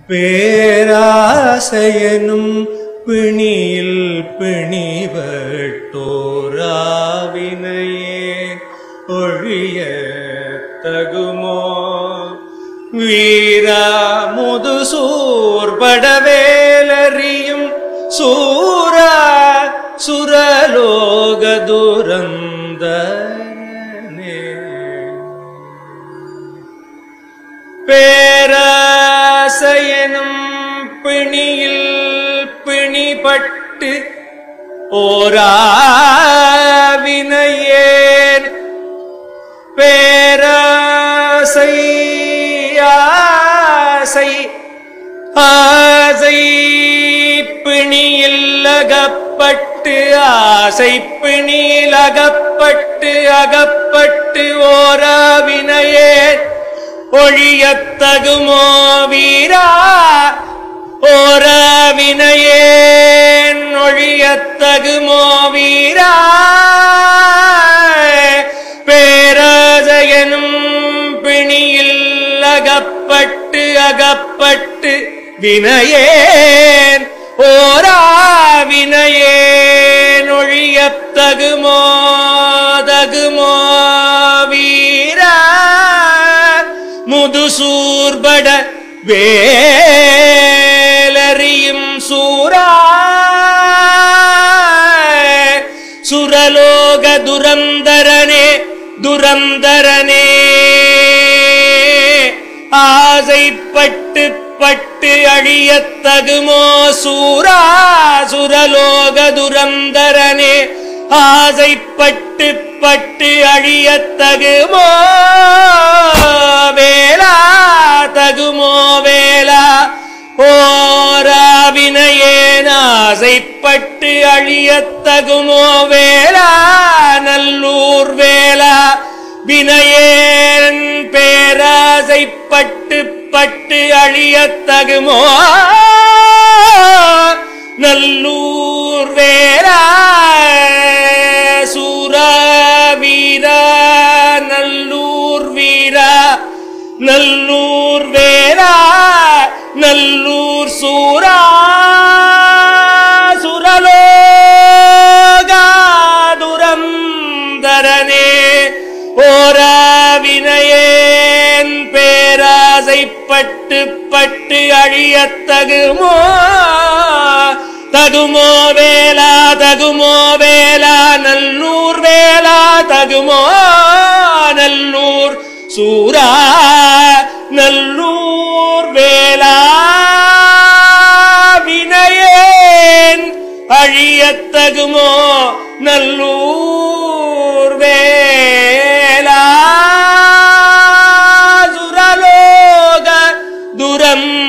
பேராசையனும் பிணியில் பிணிபட்டோராவினையே ஒழிய தகுமோ வீரா முதுசூர்படவேலறியும் சூரா சுரலோக துரந்தரனே பேராசையனும் பிணியில் பிணிபட்டு ஓராவினையேன் பேராசை ஆசை ஆசை பிணியில் அகப்பட்டு ஆசை பிணியில் அகப்பட்டு ஓராவினையேன் ஒழியத்தகுமோ வீரா ஓராவினையேன் ஒழியத்தகுமோ வீரா பேராசையனும் பிணியில் அகப்பட்டு வினையேன் ஓராவினையேன் ஒழியத்தகுமோ தகுமோ வீரா முதுசூர்பட வேலறியும் சூரா சுரலோக துரந்தரனே துரந்தரனே ஆசைப்பட்டு அழியத்தகுமோ சூரா சுரலோக துரந்தரனே ஆசைப்பட்டு அழியத்தகுமோ வேலா தகுமோ வேலா ஓராவினையேன் ஆசைப்பட்டு அழியத்தகுமோ வேலா நல்லூர் வேலா வினையேன் பேராசைப்பட்டு அழியத்தகுமோ நல்லூர் வேலா சூரா வீரா நல்லூர் வீரா நல்லூர் வேலா நல்லூர் சூரா சுரலோகா துரந்தரனே ஓராவினையேன் பேராசைப்பட்டு அழியத்தகுமோ தகுமோ வேலா நல்லூர் வேலா தகுமோ நல்லூர் சூரா நல்லூர் வேலா வினையேன் அழியத்தகுமோ நல்லூர் வேலா சுரலோக துரம்